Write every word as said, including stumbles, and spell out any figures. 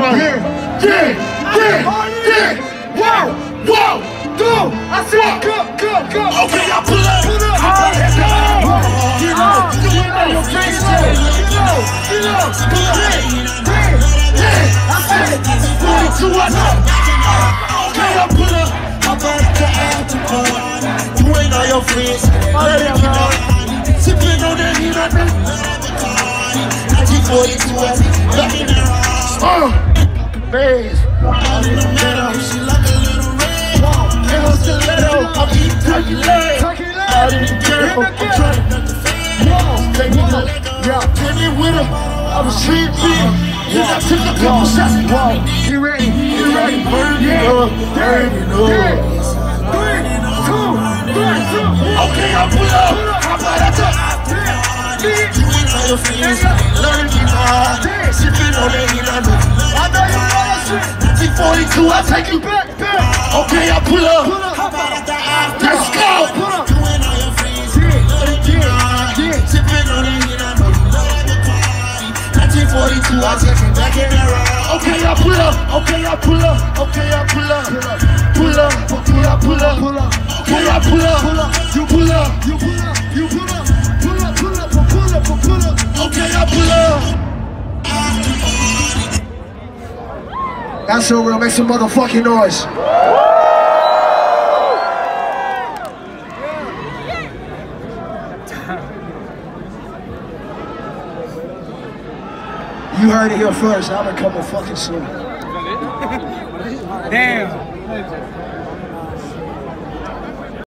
party. Yeah, yeah, yeah, yeah. Whoa, whoa, go. I said go, go, go. Okay, I pull up. Pull up. All right, go. Get up, get up, your face. Get up, get up, get up. Yeah, I said forty-two, I know. Okay, I pull up. I'm about to after party. You ain't all your friends. Oh, yeah, man. Sipping on that heat, I know. nineteen forty-two, I see. Back in there. Uh, bass. All in the middle. She like a little red. And I'm stiletto. I'm eating turkey leg. Out in the ghetto. I'm trying not to fail. Take me to, yeah, take me with him. I was street big. You got took a couple shots. Whoa, he ready. He ready. Burn it up. Burn it up. Three, two, three, two. Okay, I pull up. How about I talk? You ain't all your friends. Learn me hard. Sipping on that heat, I know. I know you know that shit. nineteen forty-two, I take you back, back. Okay, I pull up. How about at the after? Let's go. Pull up. You ain't all your friends. Learn me hard. Sipping on that heat, I know. nineteen forty-two, I take you back in there. Okay, I pull up. Okay, I pull up. Okay, I pull up. Pull up. Okay, I pull up. Pull up. Okay, I pull up. Pull up. You pull up. You pull up. You pull up. Pull up. Pull up. Pull up. Pull up. Okay, I pull up. That's so real. Make some motherfucking noise. You heard it here first. I'm gonna come fucking soon. Damn.